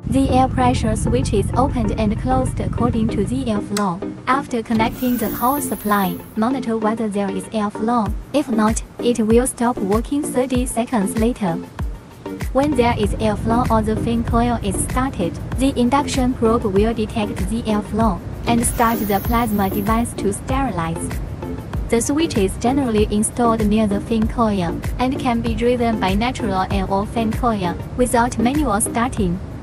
The air pressure switch is opened and closed according to the airflow. After connecting the power supply, monitor whether there is airflow. If not, it will stop working 30 seconds later. When there is airflow or the fan coil is started, the induction probe will detect the airflow and start the plasma device to sterilize. The switch is generally installed near the fan coil and can be driven by natural air or fan coil without manual starting.